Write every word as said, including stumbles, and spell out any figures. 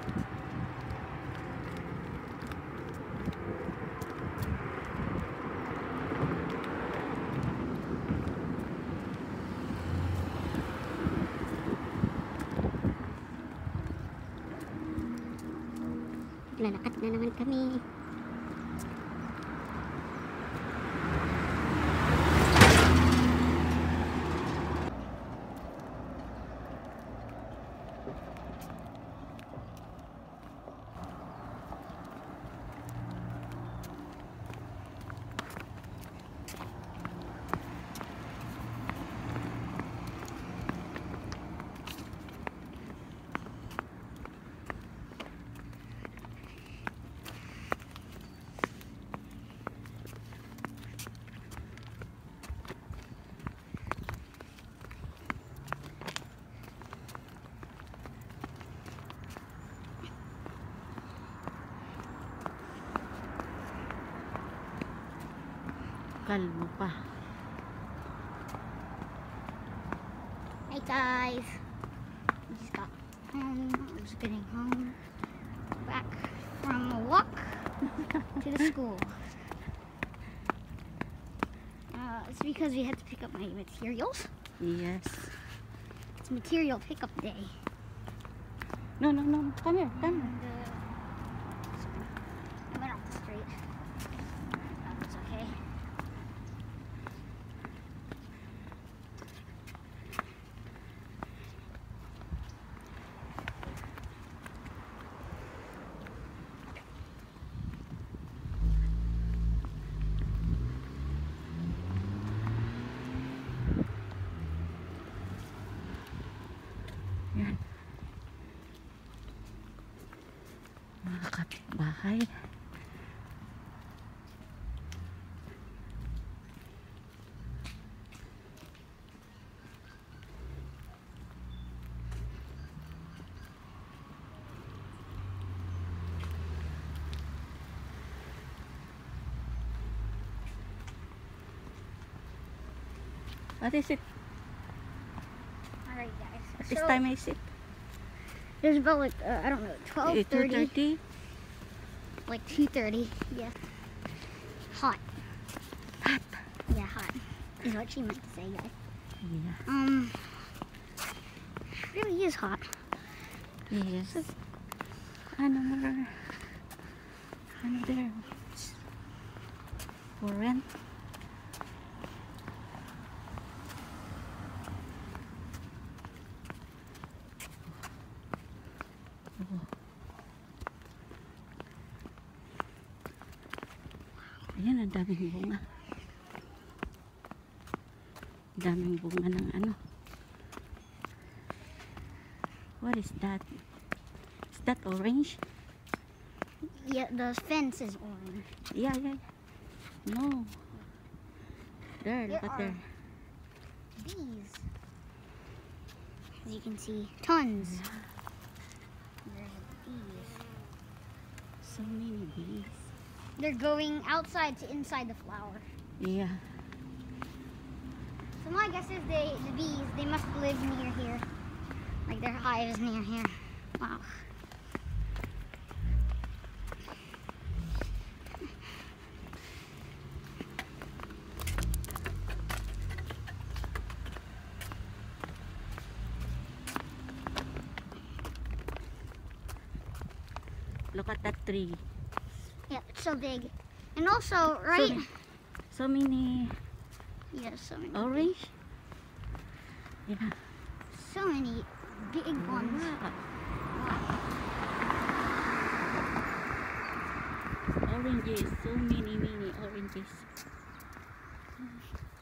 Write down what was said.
Lalakad na naman kami. Kalbo pa. Hey guys, we just got home. We're just getting home, back from a walk to the school. Uh, it's because we had to pick up my materials. Yes. It's material pickup day. No, no, no. Come here, come here. And, uh, so I went off the street. That was okay. Yan. Mga kapitbahay. What is it? Alright guys. At this So, time is it? there's about like, uh, I don't know, twelve two thirty. thirty? Like two thirty, yeah. Hot. Hot. Yeah, hot. Is what she meant to say, guys. Yeah. Um, it really is hot. Yes. Ano more? Ano there? For rent? Oh. Ayan, ang daming bunga. Daming bunga ng ano. What is that? Is that orange? Yeah, the fence is orange. Yeah, yeah. No. There, look There at there. Bees. As you can see, tons. There's bees. So many bees. They're going outside to inside the flower. Yeah. So my guess is they, the bees, they must live near here. Like their hive is near here. Wow. Look at that tree. Yeah, it's so big. And also, right? So, so many Yeah, so many. orange. Yeah. So many big ones. Wow. Oranges. So many, many oranges.